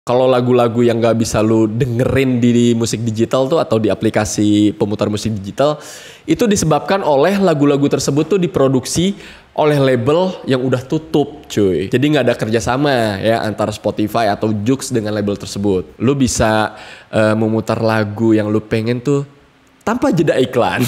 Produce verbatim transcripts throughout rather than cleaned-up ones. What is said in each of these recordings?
Kalau lagu-lagu yang gak bisa lu dengerin di musik digital tuh atau di aplikasi pemutar musik digital, itu disebabkan oleh lagu-lagu tersebut tuh diproduksi oleh label yang udah tutup cuy. Jadi gak ada kerjasama ya antara Spotify atau Joox dengan label tersebut. Lu bisa uh, memutar lagu yang lu pengen tuh tanpa jeda iklan.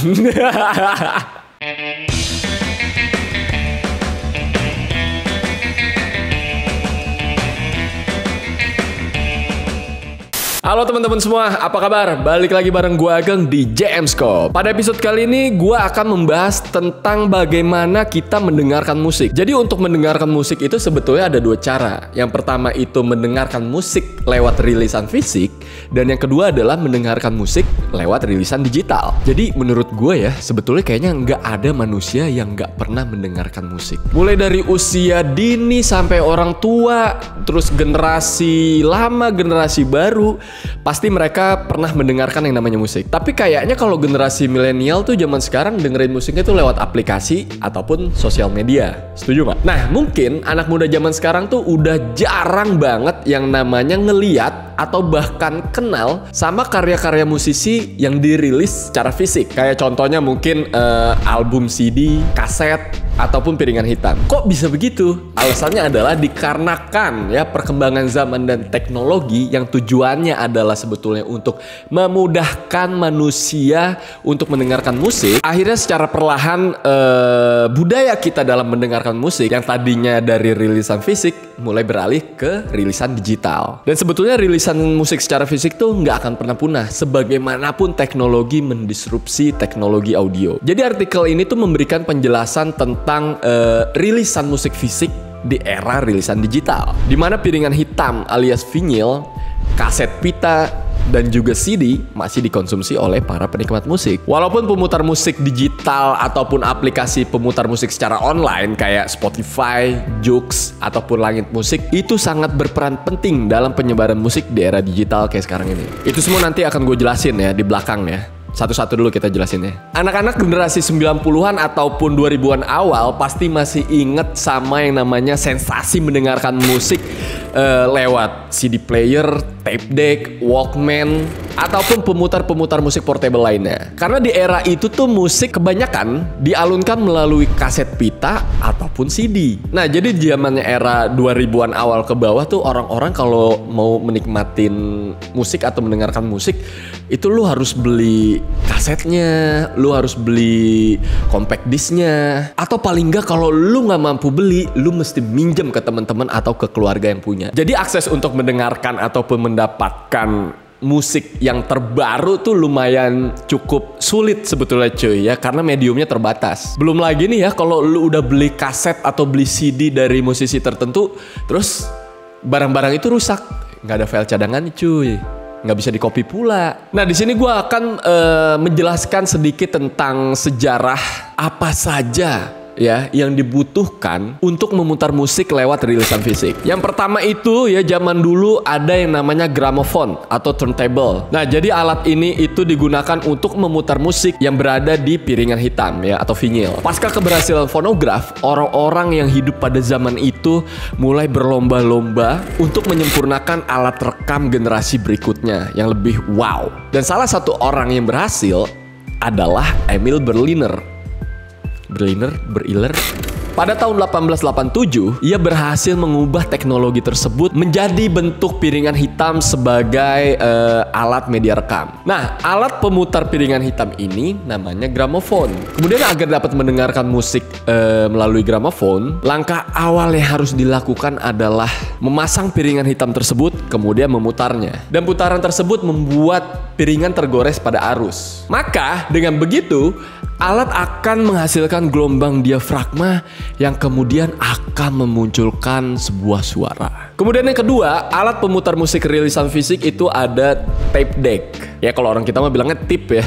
Halo teman-teman semua, apa kabar? Balik lagi bareng gue Ageng di J M Scope. Pada episode kali ini gue akan membahas tentang bagaimana kita mendengarkan musik. Jadi untuk mendengarkan musik itu sebetulnya ada dua cara. Yang pertama itu mendengarkan musik lewat rilisan fisik, dan yang kedua adalah mendengarkan musik lewat rilisan digital. Jadi menurut gue ya, sebetulnya kayaknya nggak ada manusia yang nggak pernah mendengarkan musik. Mulai dari usia dini sampai orang tua, terus generasi lama, generasi baru, pasti mereka pernah mendengarkan yang namanya musik. Tapi kayaknya kalau generasi milenial tuh zaman sekarang dengerin musiknya tuh lewat aplikasi ataupun sosial media. Setuju nggak? Nah, mungkin anak muda zaman sekarang tuh udah jarang banget yang namanya ngeliat atau bahkan kenal sama karya-karya musisi yang dirilis secara fisik. Kayak contohnya mungkin uh, album C D, kaset, ataupun piringan hitam. Kok bisa begitu? Alasannya adalah dikarenakan ya perkembangan zaman dan teknologi yang tujuannya adalah sebetulnya untuk memudahkan manusia untuk mendengarkan musik. Akhirnya secara perlahan eh, budaya kita dalam mendengarkan musik yang tadinya dari rilisan fisik mulai beralih ke rilisan digital. Dan sebetulnya rilisan musik secara fisik tuh nggak akan pernah punah sebagaimanapun teknologi mendisrupsi teknologi audio. Jadi artikel ini tuh memberikan penjelasan tentang tentang uh, rilisan musik fisik di era rilisan digital, di mana piringan hitam alias vinyl, kaset pita, dan juga C D masih dikonsumsi oleh para penikmat musik. Walaupun pemutar musik digital ataupun aplikasi pemutar musik secara online kayak Spotify, Joox, ataupun Langit Musik itu sangat berperan penting dalam penyebaran musik di era digital kayak sekarang ini. Itu semua nanti akan gue jelasin ya di belakang ya. Satu-satu dulu kita jelasin ya. Anak-anak generasi sembilan puluhan ataupun dua ribuan awal pasti masih inget sama yang namanya sensasi mendengarkan musik uh, lewat C D player, tape deck, Walkman, ataupun pemutar-pemutar musik portable lainnya. Karena di era itu tuh musik kebanyakan dialunkan melalui kaset pita ataupun C D. Nah, jadi di zamannya era dua ribuan awal ke bawah tuh orang-orang kalau mau menikmatin musik atau mendengarkan musik itu lu harus beli kasetnya, lu harus beli compact disknya, atau paling nggak kalau lu nggak mampu beli, lu mesti minjem ke teman-teman atau ke keluarga yang punya. Jadi akses untuk mendengarkan ataupun mendapatkan musik yang terbaru tuh lumayan cukup sulit sebetulnya cuy ya, karena mediumnya terbatas. Belum lagi nih ya kalau lu udah beli kaset atau beli C D dari musisi tertentu, terus barang-barang itu rusak, nggak ada file cadangan cuy, nggak bisa dikopi pula. Nah, di sini gue akan uh, menjelaskan sedikit tentang sejarah apa saja ya yang dibutuhkan untuk memutar musik lewat rilisan fisik. Yang pertama itu ya, zaman dulu ada yang namanya gramofon atau turntable. Nah, jadi alat ini itu digunakan untuk memutar musik yang berada di piringan hitam ya atau vinyl. Pasca keberhasilan fonograf, orang-orang yang hidup pada zaman itu mulai berlomba-lomba untuk menyempurnakan alat rekam generasi berikutnya yang lebih wow. Dan salah satu orang yang berhasil adalah Emil Berliner. Berliner, Beriler. Pada tahun delapan belas delapan puluh tujuh, ia berhasil mengubah teknologi tersebut menjadi bentuk piringan hitam sebagai uh, alat media rekam. Nah, alat pemutar piringan hitam ini namanya gramofon. Kemudian agar dapat mendengarkan musik uh, melalui gramofon, langkah awal yang harus dilakukan adalah memasang piringan hitam tersebut, kemudian memutarnya. Dan putaran tersebut membuat piringan tergores pada arus. Maka, dengan begitu, alat akan menghasilkan gelombang diafragma yang kemudian akan memunculkan sebuah suara. Kemudian yang kedua, alat pemutar musik rilisan fisik itu ada tape deck. Ya kalau orang kita mah bilangnya tip ya.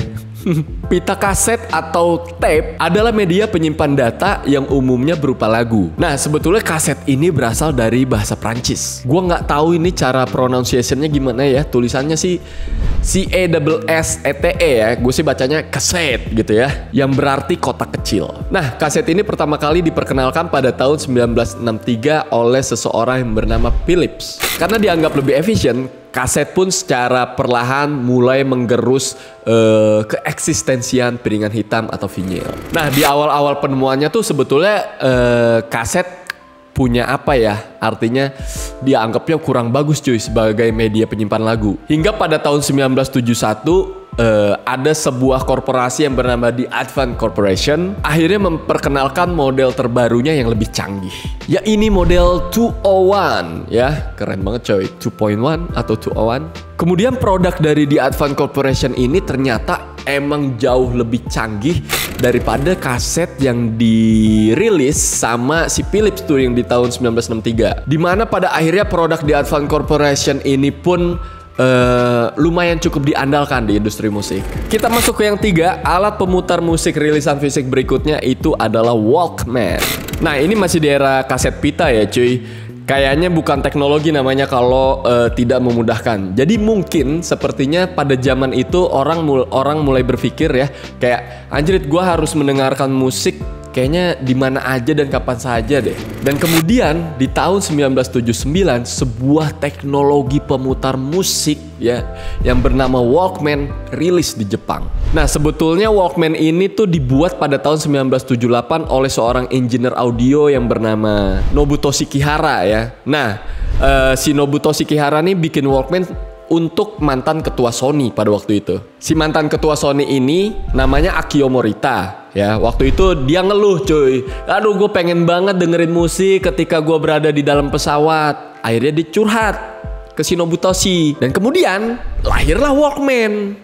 Pita kaset atau tape adalah media penyimpan data yang umumnya berupa lagu. Nah, sebetulnya kaset ini berasal dari bahasa Prancis. Gua nggak tahu ini cara pronunciation-nya gimana ya. Tulisannya sih C A S S E T E ya, gue sih bacanya kaset gitu ya, yang berarti kotak kecil. Nah, kaset ini pertama kali diperkenalkan pada tahun sembilan belas enam puluh tiga oleh seseorang yang bernama Philips. Karena dianggap lebih efisien, kaset pun secara perlahan mulai menggerus uh, keeksistensian piringan hitam atau vinyl. Nah, di awal-awal penemuannya tuh sebetulnya uh, kaset punya apa ya, artinya dia anggapnya kurang bagus cuy sebagai media penyimpan lagu. Hingga pada tahun sembilan belas tujuh puluh satu uh, ada sebuah korporasi yang bernama The Advance Corporation akhirnya memperkenalkan model terbarunya yang lebih canggih. Ya ini model dua nol satu ya, keren banget coy, dua titik satu atau dua nol satu. Kemudian produk dari The Advance Corporation ini ternyata emang jauh lebih canggih daripada kaset yang dirilis sama si Philips tuh yang di tahun sembilan belas enam puluh tiga. Dimana pada akhirnya produk The Advance Corporation ini pun uh, lumayan cukup diandalkan di industri musik. Kita masuk ke yang tiga, alat pemutar musik rilisan fisik berikutnya itu adalah Walkman. Nah ini masih di era kaset pita ya cuy. Kayaknya bukan teknologi namanya kalau uh, tidak memudahkan. Jadi mungkin sepertinya pada zaman itu orang mul orang mulai berpikir ya, kayak anjrit gue harus mendengarkan musik kayaknya di mana aja dan kapan saja deh. Dan kemudian di tahun sembilan belas tujuh puluh sembilan sebuah teknologi pemutar musik ya yang bernama Walkman rilis di Jepang. Nah sebetulnya Walkman ini tuh dibuat pada tahun sembilan belas tujuh puluh delapan oleh seorang engineer audio yang bernama Nobuto Shikihara ya. Nah uh, si Nobuto Shikihara nih bikin Walkman untuk mantan ketua Sony pada waktu itu. Si mantan ketua Sony ini namanya Akio Morita ya. Waktu itu dia ngeluh cuy, aduh gue pengen banget dengerin musik ketika gue berada di dalam pesawat. Akhirnya dia curhat ke si Nobutoshi dan kemudian lahirlah Walkman.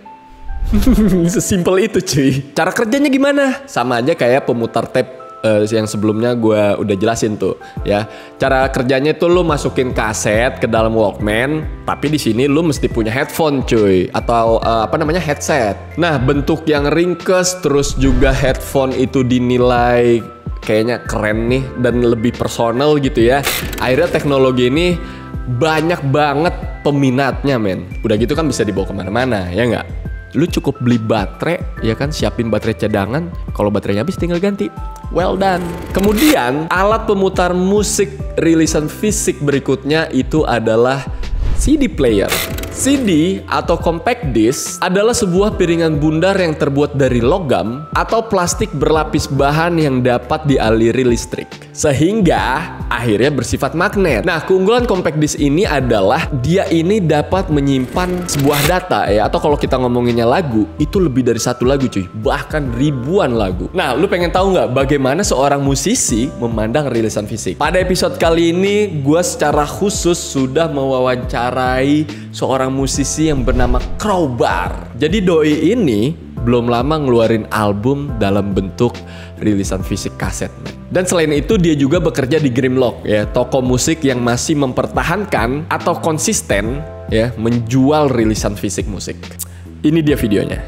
Sesimpel itu cuy. Cara kerjanya gimana? Sama aja kayak pemutar tape Uh, yang sebelumnya gue udah jelasin tuh ya. Cara kerjanya tuh lu masukin kaset ke dalam Walkman, tapi di sini lu mesti punya headphone cuy, atau uh, apa namanya headset. Nah bentuk yang ringkes, terus juga headphone itu dinilai kayaknya keren nih dan lebih personal gitu ya. Akhirnya teknologi ini banyak banget peminatnya men. Udah gitu kan bisa dibawa kemana-mana ya nggak? Lu cukup beli baterai ya kan, siapin baterai cadangan, kalau baterainya habis tinggal ganti. Well done. Kemudian alat pemutar musik rilisan fisik berikutnya itu adalah C D player. C D atau compact disc adalah sebuah piringan bundar yang terbuat dari logam atau plastik berlapis bahan yang dapat dialiri listrik, sehingga akhirnya bersifat magnet. Nah, keunggulan compact disc ini adalah dia ini dapat menyimpan sebuah data ya, atau kalau kita ngomonginnya lagu, itu lebih dari satu lagu cuy, bahkan ribuan lagu. Nah, lu pengen tahu nggak bagaimana seorang musisi memandang rilisan fisik? Pada episode kali ini, gue secara khusus sudah mewawancarai seorang musisi yang bernama Crowbar. Jadi doi ini belum lama ngeluarin album dalam bentuk rilisan fisik kaset. Dan selain itu dia juga bekerja di Grimlock ya, toko musik yang masih mempertahankan atau konsisten ya menjual rilisan fisik musik. Ini dia videonya.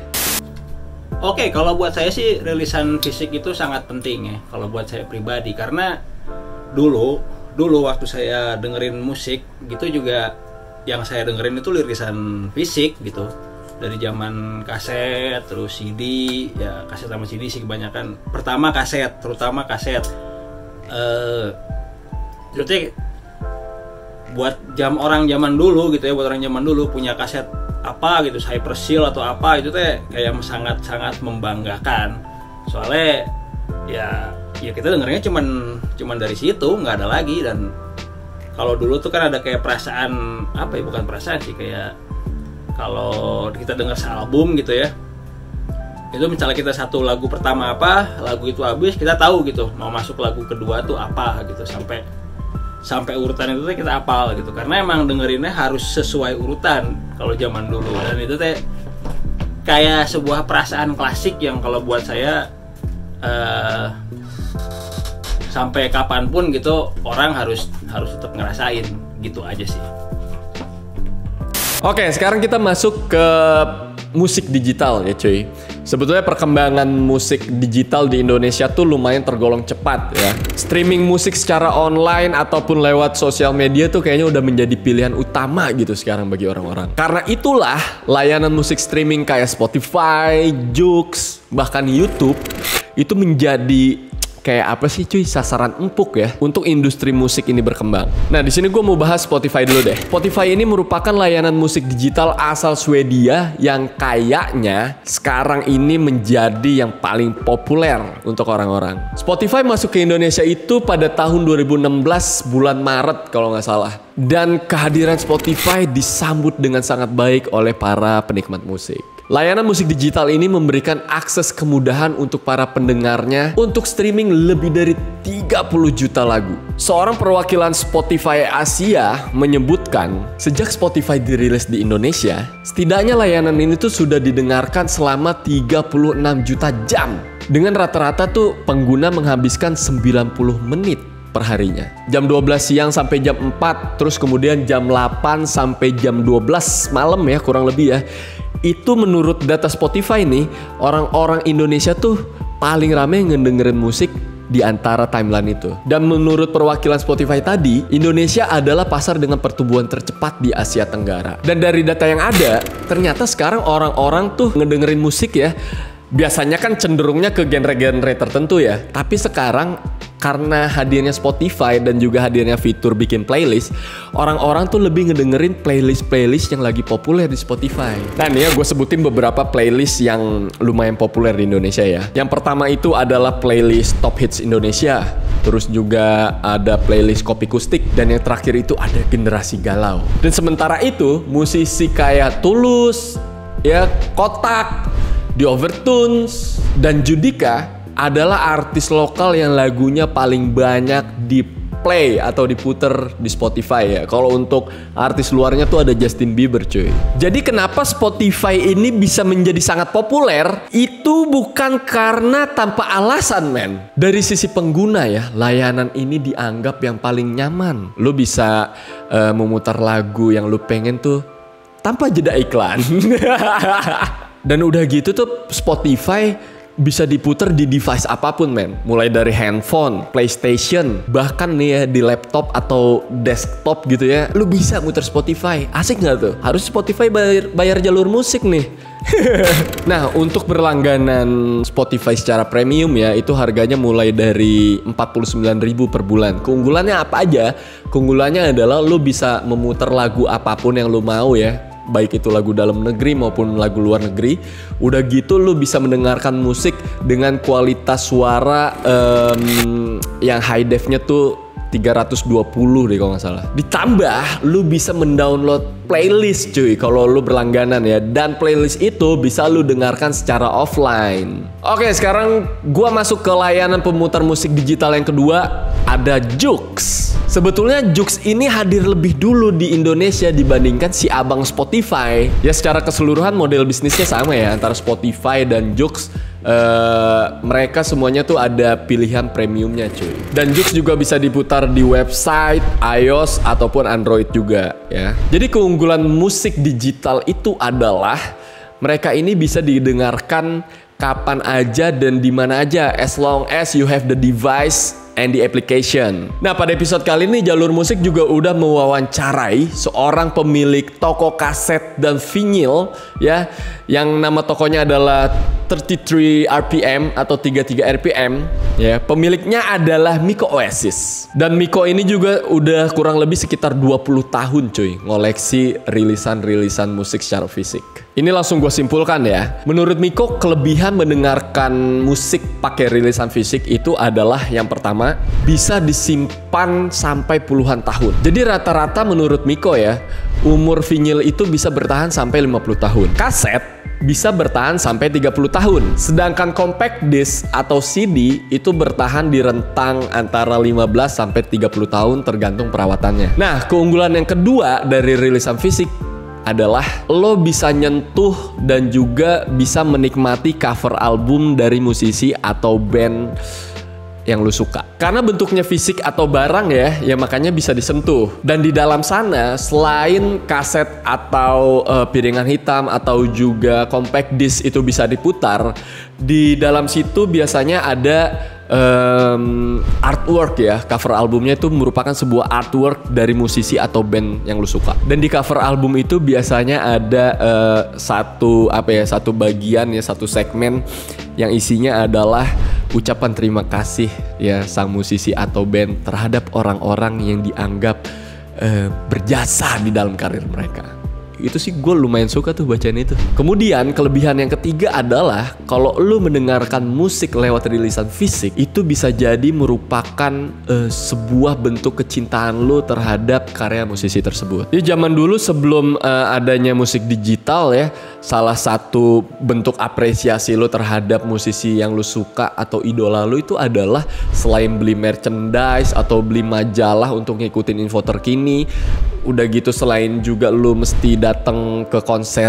Oke, kalau buat saya sih rilisan fisik itu sangat penting ya kalau buat saya pribadi, karena dulu dulu waktu saya dengerin musik gitu juga yang saya dengerin itu rilisan fisik gitu, dari zaman kaset terus C D ya, kaset sama C D sih kebanyakan. Pertama kaset, terutama kaset. Eh, jadi buat jam orang zaman dulu gitu ya, buat orang zaman dulu punya kaset apa gitu, Hyperseal atau apa itu teh kayak sangat sangat membanggakan. Soalnya ya ya kita dengernya cuman cuman dari situ, nggak ada lagi. Dan kalau dulu tuh kan ada kayak perasaan apa ya, bukan perasaan sih, kayak kalau kita dengar sealbum gitu ya, itu misalnya kita satu lagu pertama apa, lagu itu habis kita tahu gitu mau masuk lagu kedua tuh apa gitu, sampai sampai urutan itu teh kita hafal gitu, karena emang dengerinnya harus sesuai urutan kalau zaman dulu. Dan itu teh kayak sebuah perasaan klasik yang kalau buat saya uh, sampai kapanpun gitu orang harus harus tetap ngerasain gitu aja sih. Oke, sekarang kita masuk ke musik digital ya cuy. Sebetulnya perkembangan musik digital di Indonesia tuh lumayan tergolong cepat ya. Streaming musik secara online ataupun lewat sosial media tuh kayaknya udah menjadi pilihan utama gitu sekarang bagi orang-orang. Karena itulah layanan musik streaming kayak Spotify, Joox, bahkan YouTube itu menjadi kayak apa sih cuy, sasaran empuk ya untuk industri musik ini berkembang. Nah di sini gue mau bahas Spotify dulu deh. Spotify ini merupakan layanan musik digital asal Swedia yang kayaknya sekarang ini menjadi yang paling populer untuk orang-orang. Spotify masuk ke Indonesia itu pada tahun dua ribu enam belas bulan Maret kalau nggak salah. Dan kehadiran Spotify disambut dengan sangat baik oleh para penikmat musik. Layanan musik digital ini memberikan akses kemudahan untuk para pendengarnya untuk streaming lebih dari tiga puluh juta lagu. Seorang perwakilan Spotify Asia menyebutkan, sejak Spotify dirilis di Indonesia, setidaknya layanan ini tuh sudah didengarkan selama tiga puluh enam juta jam. Dengan rata-rata tuh pengguna menghabiskan sembilan puluh menit perharinya. Jam dua belas siang sampai jam empat, terus kemudian jam delapan sampai jam dua belas malam ya, kurang lebih ya. Itu menurut data Spotify nih, orang-orang Indonesia tuh paling rame ngedengerin musik di antara timeline itu. Dan menurut perwakilan Spotify tadi, Indonesia adalah pasar dengan pertumbuhan tercepat di Asia Tenggara. Dan dari data yang ada, ternyata sekarang orang-orang tuh ngedengerin musik ya, biasanya kan cenderungnya ke genre-genre tertentu ya. Tapi sekarang karena hadirnya Spotify dan juga hadirnya fitur bikin playlist, orang-orang tuh lebih ngedengerin playlist-playlist yang lagi populer di Spotify. Nah nih ya, gue sebutin beberapa playlist yang lumayan populer di Indonesia ya. Yang pertama itu adalah playlist Top Hits Indonesia. Terus juga ada playlist Kopi Kustik. Dan yang terakhir itu ada Generasi Galau. Dan sementara itu, musisi kayak Tulus, ya Kotak, The Overtones, dan Judika adalah artis lokal yang lagunya paling banyak di play atau diputer di Spotify ya. Kalau untuk artis luarnya tuh ada Justin Bieber cuy. Jadi kenapa Spotify ini bisa menjadi sangat populer? Itu bukan karena tanpa alasan men. Dari sisi pengguna ya, layanan ini dianggap yang paling nyaman. Lu bisa uh, memutar lagu yang lu pengen tuh tanpa jeda iklan. Dan udah gitu tuh Spotify bisa diputer di device apapun men. Mulai dari handphone, PlayStation, bahkan nih ya di laptop atau desktop gitu ya, lu bisa muter Spotify. Asik gak tuh? Harus Spotify bayar, bayar jalur musik nih. Nah untuk berlangganan Spotify secara premium ya, itu harganya mulai dari empat puluh sembilan ribu per bulan. Keunggulannya apa aja? Keunggulannya adalah lu bisa memutar lagu apapun yang lu mau ya, baik itu lagu dalam negeri maupun lagu luar negeri. Udah gitu lu bisa mendengarkan musik dengan kualitas suara um, yang high def-nya tuh tiga ratus dua puluh deh kalau nggak salah. Ditambah lu bisa mendownload playlist cuy kalau lu berlangganan ya. Dan playlist itu bisa lu dengarkan secara offline. Oke sekarang gua masuk ke layanan pemutar musik digital yang kedua, ada Joox. Sebetulnya Joox ini hadir lebih dulu di Indonesia dibandingkan si abang Spotify. Ya secara keseluruhan model bisnisnya sama ya antara Spotify dan Joox. Uh, mereka semuanya tuh ada pilihan premiumnya cuy. Dan Joox juga bisa diputar di website, iOS ataupun Android juga ya. Jadi keunggulan musik digital itu adalah mereka ini bisa didengarkan kapan aja dan di mana aja, as long as you have the device and the application. Nah pada episode kali ini Jalur Musik juga udah mewawancarai seorang pemilik toko kaset dan vinyl ya, yang nama tokonya adalah tiga puluh tiga R P M atau tiga puluh tiga R P M ya. Pemiliknya adalah Miko Oasis. Dan Miko ini juga udah kurang lebih sekitar dua puluh tahun cuy ngoleksi rilisan-rilisan musik secara fisik. Ini langsung gue simpulkan ya. Menurut Miko, kelebihan mendengarkan musik pakai rilisan fisik itu adalah yang pertama, bisa disimpan sampai puluhan tahun. Jadi rata-rata menurut Miko ya, umur vinyl itu bisa bertahan sampai lima puluh tahun. Kaset bisa bertahan sampai tiga puluh tahun. Sedangkan compact disc atau C D itu bertahan di rentang antara lima belas sampai tiga puluh tahun tergantung perawatannya. Nah, keunggulan yang kedua dari rilisan fisik adalah lo bisa nyentuh dan juga bisa menikmati cover album dari musisi atau band yang lu suka. Karena bentuknya fisik atau barang ya, ya makanya bisa disentuh. Dan di dalam sana selain kaset atau uh, piringan hitam atau juga compact disc itu bisa diputar, di dalam situ biasanya ada um, artwork ya. Cover albumnya itu merupakan sebuah artwork dari musisi atau band yang lu suka. Dan di cover album itu biasanya ada uh, satu apa ya, satu bagian ya, satu segmen yang isinya adalah ucapan terima kasih ya sang musisi atau band terhadap orang-orang yang dianggap uh, berjasa di dalam karir mereka. Itu sih gue lumayan suka tuh bacaan itu. Kemudian kelebihan yang ketiga adalah kalau lu mendengarkan musik lewat rilisan fisik, itu bisa jadi merupakan uh, sebuah bentuk kecintaan lu terhadap karya musisi tersebut. Di zaman dulu sebelum uh, adanya musik digital ya, salah satu bentuk apresiasi lu terhadap musisi yang lu suka atau idola lu itu adalah selain beli merchandise atau beli majalah untuk ngikutin info terkini, udah gitu selain juga lu mesti datang ke konser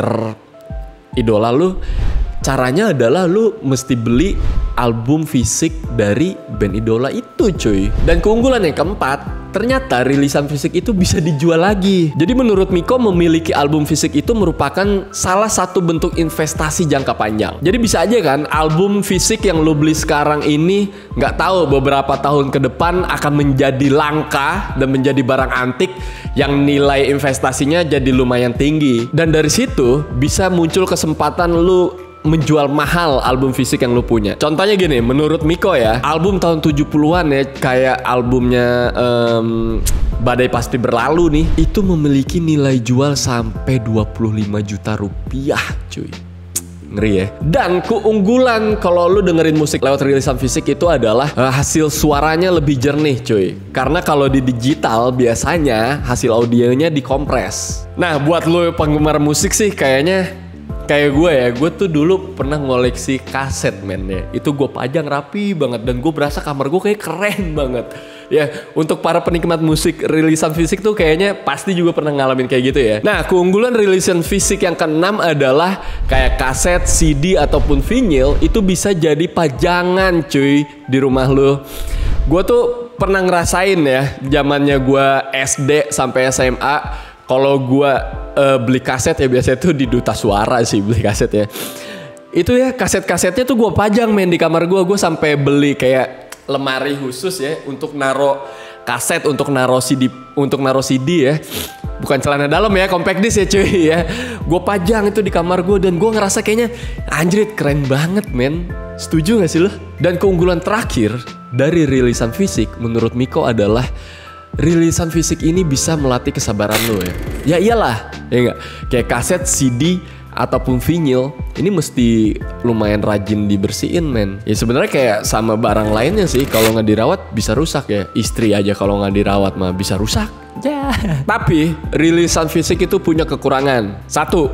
idola lu, caranya adalah lu mesti beli album fisik dari band idola itu cuy. Dan keunggulan yang keempat, ternyata rilisan fisik itu bisa dijual lagi. Jadi menurut Miko, memiliki album fisik itu merupakan salah satu bentuk investasi jangka panjang. Jadi bisa aja kan album fisik yang lu beli sekarang ini nggak tahu beberapa tahun ke depan akan menjadi langka dan menjadi barang antik yang nilai investasinya jadi lumayan tinggi. Dan dari situ bisa muncul kesempatan lu menjual mahal album fisik yang lu punya. Contohnya gini, menurut Miko ya, album tahun tujuh puluhan ya, kayak albumnya um, Badai Pasti Berlalu nih, itu memiliki nilai jual sampai dua puluh lima juta rupiah cuy. Ngeri ya. Dan keunggulan kalau lu dengerin musik lewat rilisan fisik itu adalah uh, hasil suaranya lebih jernih cuy. Karena kalau di digital biasanya hasil audionya dikompres. Nah buat lu penggemar musik sih kayaknya kayak gue ya, gue tuh dulu pernah ngoleksi kaset men ya. Itu gue pajang rapi banget dan gue berasa kamar gue kayak keren banget. Ya, untuk para penikmat musik rilisan fisik tuh kayaknya pasti juga pernah ngalamin kayak gitu ya. Nah, keunggulan rilisan fisik yang keenam adalah kayak kaset, C D ataupun vinyl itu bisa jadi pajangan cuy di rumah lu. Gue tuh pernah ngerasain ya, zamannya gue S D sampai S M A. Kalau gue uh, beli kaset ya biasanya tuh di Duta Suara sih beli kaset ya. Itu ya kaset-kasetnya tuh gue pajang men di kamar gue. Gue sampai beli kayak lemari khusus ya untuk naro kaset, untuk naro C D, untuk naro C D ya. Bukan celana dalam ya, compact disc ya cuy ya. Gue pajang itu di kamar gue dan gue ngerasa kayaknya anjrit keren banget men. Setuju gak sih lo? Dan keunggulan terakhir dari rilisan fisik menurut Miko adalah rilisan fisik ini bisa melatih kesabaran lo ya. Ya iyalah, ya enggak? Kayak kaset, C D ataupun vinyl ini mesti lumayan rajin dibersihin men. Ya sebenarnya kayak sama barang lainnya sih, kalau nggak dirawat bisa rusak ya. Istri aja kalau nggak dirawat mah bisa rusak. Ya. Tapi rilisan fisik itu punya kekurangan. Satu,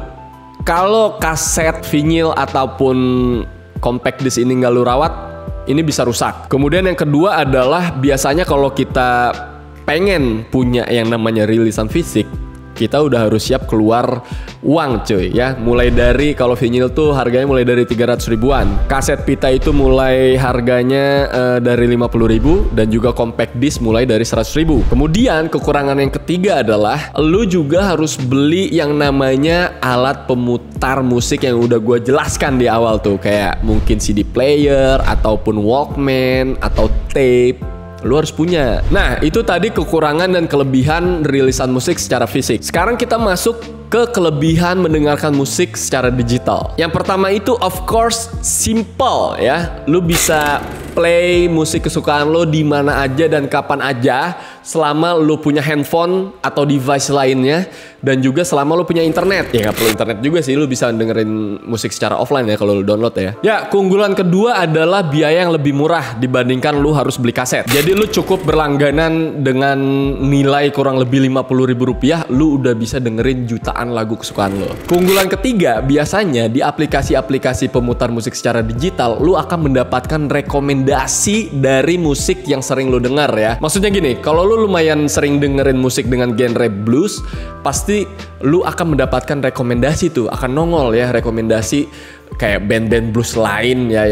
kalau kaset, vinyl ataupun compact disc ini nggak lu rawat, ini bisa rusak. Kemudian yang kedua adalah biasanya kalau kita pengen punya yang namanya rilisan fisik, kita udah harus siap keluar uang cuy ya. Mulai dari kalau vinyl tuh harganya mulai dari tiga ratus ribuan. Kaset pita itu mulai harganya uh, dari lima puluh ribu. Dan juga compact disc mulai dari seratus ribu. Kemudian kekurangan yang ketiga adalah lu juga harus beli yang namanya alat pemutar musik yang udah gue jelaskan di awal tuh. Kayak mungkin C D player ataupun Walkman atau tape. Lu harus punya. Nah, itu tadi kekurangan dan kelebihan rilisan musik secara fisik. Sekarang kita masuk ke kelebihan mendengarkan musik secara digital. Yang pertama itu of course simple ya. Lu bisa play musik kesukaan lo di mana aja dan kapan aja selama lu punya handphone atau device lainnya, dan juga selama lu punya internet. Ya nggak perlu internet juga sih, lu bisa dengerin musik secara offline ya kalau lu download ya. Ya, keunggulan kedua adalah biaya yang lebih murah dibandingkan lu harus beli kaset. Jadi lu cukup berlangganan dengan nilai kurang lebih lima puluh ribu rupiah, lu udah bisa dengerin jutaan lagu kesukaan lo. Keunggulan ketiga, biasanya di aplikasi-aplikasi pemutar musik secara digital, lu akan mendapatkan rekomendasi dari musik yang sering lu dengar ya. Maksudnya gini, kalau lu lumayan sering dengerin musik dengan genre blues, pasti lu akan mendapatkan rekomendasi tuh, akan nongol ya rekomendasi kayak band-band blues lain ya yang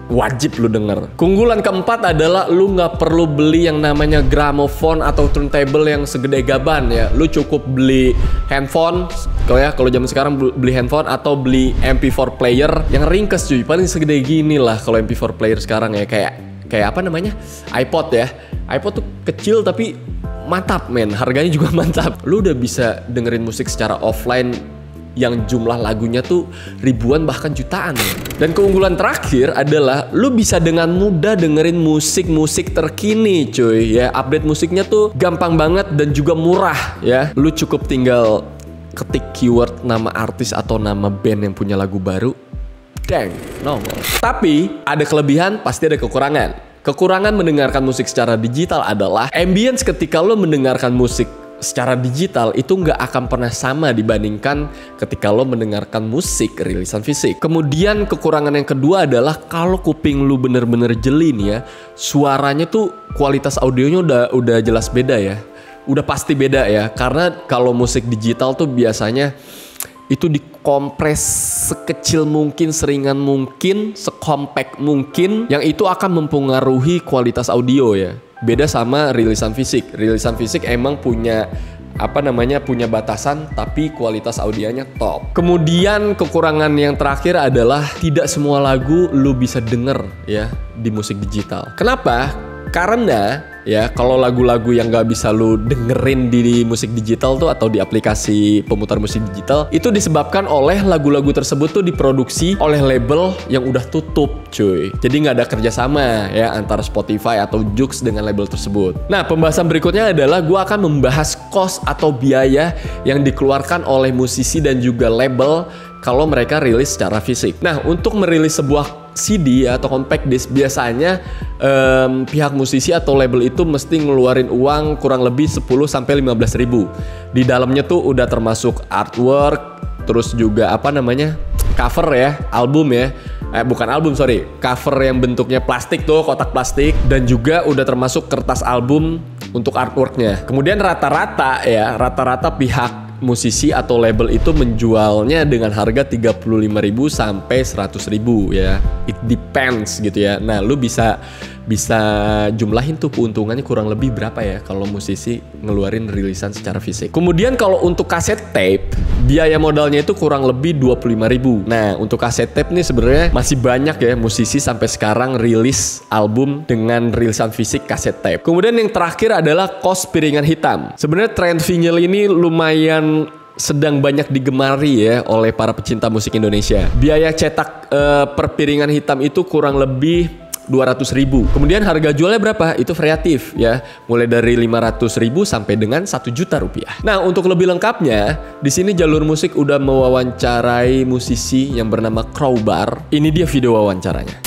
wajib lu denger. Keunggulan keempat adalah lu nggak perlu beli yang namanya gramophone atau turntable yang segede gaban ya. Lu cukup beli handphone, kalau ya kalau zaman sekarang beli handphone atau beli M P four player yang ringkes cuy, paling segede gini lah kalau M P four player sekarang ya, kayak kayak apa namanya, iPod ya. iPod tuh kecil tapi mantap men, harganya juga mantap. Lu udah bisa dengerin musik secara offline yang jumlah lagunya tuh ribuan bahkan jutaan. Dan keunggulan terakhir adalah lu bisa dengan mudah dengerin musik-musik terkini cuy ya. Update musiknya tuh gampang banget dan juga murah ya. Lu cukup tinggal ketik keyword nama artis atau nama band yang punya lagu baru, dang, nongol. Tapi ada kelebihan, pasti ada kekurangan. Kekurangan mendengarkan musik secara digital adalah ambience ketika lo mendengarkan musik secara digital itu nggak akan pernah sama dibandingkan ketika lo mendengarkan musik rilisan fisik. Kemudian kekurangan yang kedua adalah kalau kuping lu bener-bener jeli nih ya, suaranya tuh kualitas audionya udah udah jelas beda ya, udah pasti beda ya. Karena kalau musik digital tuh biasanya itu dikompres sekecil mungkin, seringan mungkin, sekompak mungkin, yang itu akan mempengaruhi kualitas audio ya. Beda sama rilisan fisik. Rilisan fisik emang punya apa namanya, punya batasan tapi kualitas audionya top. Kemudian kekurangan yang terakhir adalah tidak semua lagu lu bisa denger ya di musik digital. Kenapa? Karena ya kalau lagu-lagu yang gak bisa lu dengerin di, di musik digital tuh atau di aplikasi pemutar musik digital itu disebabkan oleh lagu-lagu tersebut tuh diproduksi oleh label yang udah tutup cuy. Jadi gak ada kerjasama ya antara Spotify atau Joox dengan label tersebut. Nah pembahasan berikutnya adalah gue akan membahas cost atau biaya yang dikeluarkan oleh musisi dan juga label kalau mereka rilis secara fisik. Nah untuk merilis sebuah C D atau compact disc biasanya um, pihak musisi atau label itu mesti ngeluarin uang kurang lebih sepuluh sampai lima belas ribu. Di dalamnya tuh udah termasuk artwork, terus juga apa namanya, cover ya, album ya. Eh bukan album sorry, cover yang bentuknya plastik tuh, kotak plastik, dan juga udah termasuk kertas album untuk artworknya. Kemudian rata-rata ya, rata-rata pihak musisi atau label itu menjualnya dengan harga tiga puluh lima ribu sampai seratus ribu ya. It depends gitu ya. Nah, lu bisa bisa jumlahin tuh keuntungannya kurang lebih berapa ya kalau musisi ngeluarin rilisan secara fisik. Kemudian kalau untuk kaset tape, biaya modalnya itu kurang lebih dua puluh lima ribu. Nah, untuk kaset tape nih sebenarnya masih banyak ya musisi sampai sekarang rilis album dengan rilisan fisik kaset tape. Kemudian yang terakhir adalah cost piringan hitam. Sebenarnya tren vinyl ini lumayan sedang banyak digemari ya oleh para pecinta musik Indonesia. Biaya cetak uh, per piringan hitam itu kurang lebih dua ratus ribu. Kemudian harga jualnya berapa? Itu variatif ya. Mulai dari lima ratus ribu sampai dengan satu juta rupiah. Nah, untuk lebih lengkapnya, di sini Jalur Musik udah mewawancarai musisi yang bernama Crowbar. Ini dia video wawancaranya.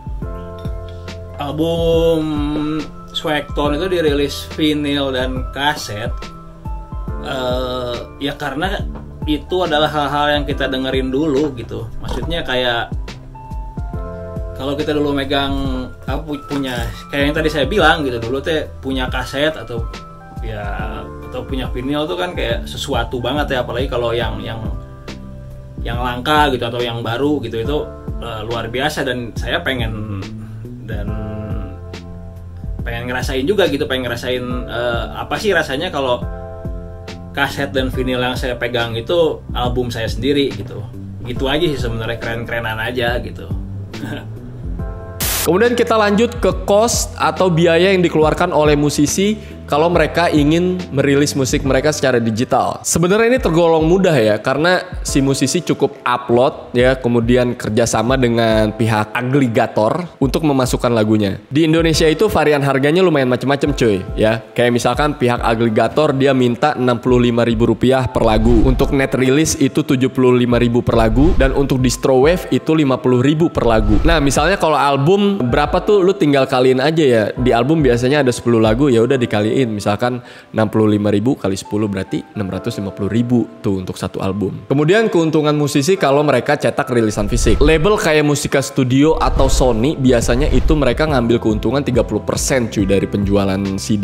Album Swagtone itu dirilis vinyl dan kaset. Uh, ya karena itu adalah hal-hal yang kita dengerin dulu gitu. Maksudnya kayak kalau kita dulu megang apa punya kayak yang tadi saya bilang gitu, dulu teh punya kaset atau ya atau punya vinyl tuh kan kayak sesuatu banget ya, apalagi kalau yang yang yang langka gitu atau yang baru gitu, itu uh, luar biasa. Dan saya pengen dan pengen ngerasain juga gitu, pengen ngerasain uh, apa sih rasanya kalau kaset dan vinyl yang saya pegang itu album saya sendiri gitu. Gitu aja sih sebenarnya, keren-kerenan aja gitu. Kemudian kita lanjut ke cost atau biaya yang dikeluarkan oleh musisi kalau mereka ingin merilis musik mereka secara digital. Sebenarnya ini tergolong mudah ya, karena si musisi cukup upload ya, kemudian kerjasama dengan pihak agregator untuk memasukkan lagunya. Di Indonesia itu varian harganya lumayan macam-macam cuy ya. Kayak misalkan pihak agregator dia minta enam puluh lima ribu rupiah per lagu. Untuk net release itu tujuh puluh lima ribu per lagu, dan untuk distro wave itu lima puluh ribu per lagu. Nah, misalnya kalau album berapa tuh lu tinggal kaliin aja ya. Di album biasanya ada sepuluh lagu, ya udah dikaliin. Misalkan enam puluh lima ribu kali sepuluh berarti enam ratus lima puluh ribu tuh untuk satu album. Kemudian keuntungan musisi kalau mereka cetak rilisan fisik. Label kayak Musika Studio atau Sony biasanya itu mereka ngambil keuntungan tiga puluh persen cuy dari penjualan C D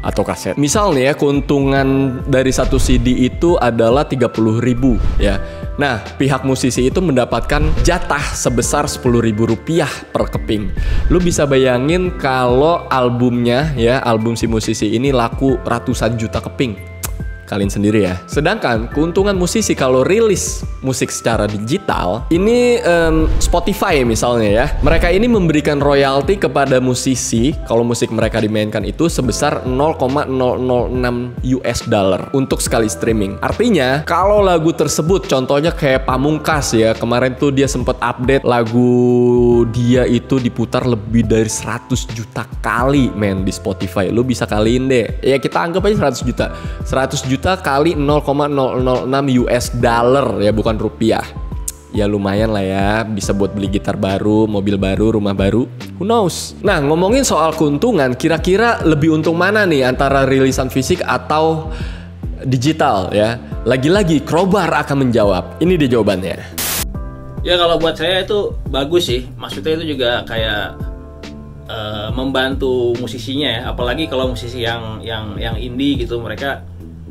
atau kaset. Misalnya ya, keuntungan dari satu C D itu adalah tiga puluh ribu ya. Nah, pihak musisi itu mendapatkan jatah sebesar sepuluh ribu rupiah per keping. Lu bisa bayangin kalau albumnya ya, album si musisi ini laku ratusan juta keping. Kalian sendiri ya. Sedangkan keuntungan musisi kalau rilis musik secara digital, ini um, Spotify misalnya ya, mereka ini memberikan royalti kepada musisi kalau musik mereka dimainkan itu sebesar nol koma nol nol enam U S dollar untuk sekali streaming. Artinya kalau lagu tersebut contohnya kayak Pamungkas ya, kemarin tuh dia sempat update lagu dia itu diputar lebih dari seratus juta kali men di Spotify. Lu bisa kaliin deh. Ya kita anggap aja seratus juta. seratus juta kali nol koma nol nol enam U S dollar ya, bukan rupiah. Ya lumayan lah ya, bisa buat beli gitar baru, mobil baru, rumah baru, who knows. Nah, ngomongin soal keuntungan, kira-kira lebih untung mana nih antara rilisan fisik atau digital ya? Lagi-lagi Crowbar akan menjawab. Ini dia jawabannya. Ya kalau buat saya itu bagus sih. Maksudnya itu juga kayak uh, membantu musisinya ya, apalagi kalau musisi yang yang yang indie gitu, mereka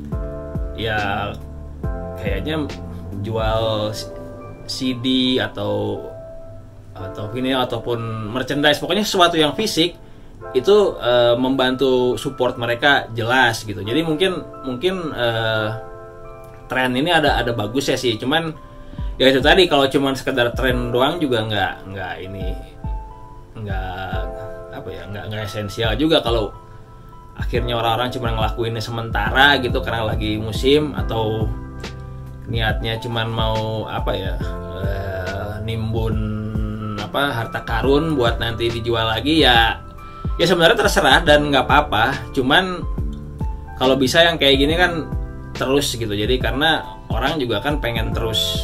ya kayaknya jual C D atau atau vinyl ataupun merchandise, pokoknya sesuatu yang fisik itu uh, membantu support mereka jelas gitu. Jadi mungkin mungkin uh, tren ini ada ada bagusnya sih, cuman ya itu tadi, kalau cuman sekedar tren doang juga nggak nggak ini nggak apa ya nggak nggak esensial juga kalau akhirnya orang-orang cuma ngelakuinnya sementara gitu karena lagi musim, atau niatnya cuma mau apa ya uh, nimbun apa harta karun buat nanti dijual lagi. Ya ya sebenarnya terserah dan nggak apa-apa, cuman kalau bisa yang kayak gini kan terus gitu, jadi karena orang juga kan pengen terus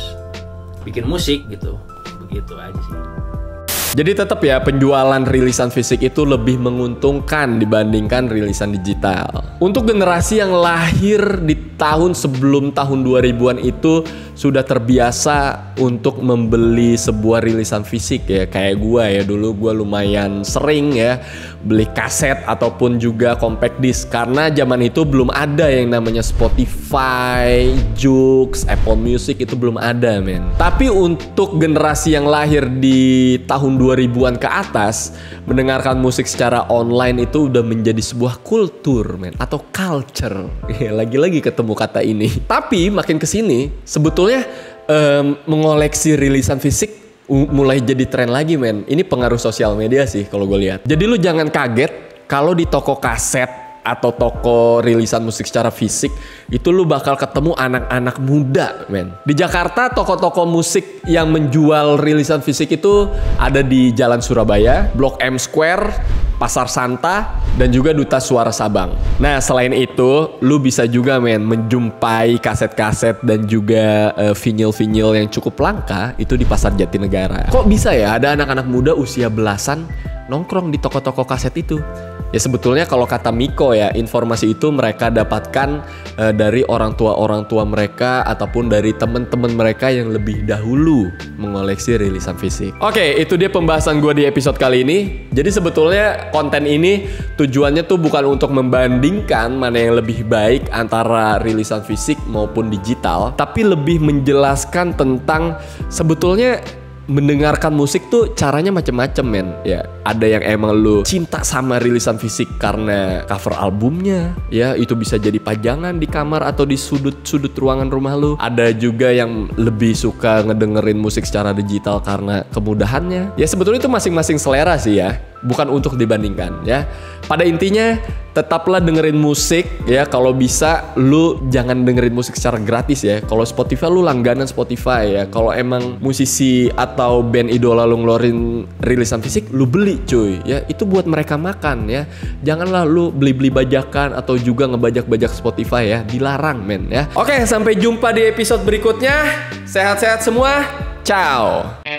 bikin musik gitu, begitu aja sih. Jadi tetap ya, penjualan rilisan fisik itu lebih menguntungkan dibandingkan rilisan digital. Untuk generasi yang lahir di tahun sebelum tahun dua ribuan itu sudah terbiasa untuk membeli sebuah rilisan fisik ya. Kayak gua ya, dulu gua lumayan sering ya beli kaset ataupun juga compact disc, karena zaman itu belum ada yang namanya Spotify, Joox, Apple Music, itu belum ada men. Tapi untuk generasi yang lahir di tahun dua ribuan ke atas, mendengarkan musik secara online itu udah menjadi sebuah kultur men, atau culture. Lagi-lagi ketemu kata ini. Tapi makin kesini sebetulnya um, mengoleksi rilisan fisik mulai jadi tren lagi men. Ini pengaruh sosial media sih kalau gue lihat. Jadi lu jangan kaget kalau di toko kaset atau toko rilisan musik secara fisik itu lu bakal ketemu anak-anak muda men. Di Jakarta toko-toko musik yang menjual rilisan fisik itu ada di Jalan Surabaya, Blok M Square, Pasar Santa, dan juga Duta Suara Sabang. Nah selain itu lu bisa juga men menjumpai kaset-kaset dan juga uh, vinyl-vinyl yang cukup langka itu di Pasar Jatinegara. Kok bisa ya ada anak-anak muda usia belasan nongkrong di toko-toko kaset itu? Ya sebetulnya kalau kata Miko ya, informasi itu mereka dapatkan uh, dari orang tua-orang tua mereka ataupun dari teman-teman mereka yang lebih dahulu mengoleksi rilisan fisik. Oke, itu dia pembahasan gue di episode kali ini. Jadi sebetulnya konten ini tujuannya tuh bukan untuk membandingkan mana yang lebih baik antara rilisan fisik maupun digital, tapi lebih menjelaskan tentang sebetulnya mendengarkan musik tuh caranya macem-macem men. Ya ada yang emang lu cinta sama rilisan fisik karena cover albumnya, ya itu bisa jadi pajangan di kamar atau di sudut-sudut ruangan rumah lu. Ada juga yang lebih suka ngedengerin musik secara digital karena kemudahannya. Ya sebetulnya itu masing-masing selera sih ya, bukan untuk dibandingkan ya. Pada intinya tetaplah dengerin musik ya. Kalau bisa lu jangan dengerin musik secara gratis ya. Kalau Spotify lu langganan Spotify ya. Kalau emang musisi atau band idola lu ngeluarin rilisan fisik, lu beli cuy ya. Itu buat mereka makan ya. Janganlah lu beli-beli bajakan atau juga ngebajak-bajak Spotify ya. Dilarang men ya. Oke, sampai jumpa di episode berikutnya. Sehat-sehat semua. Ciao.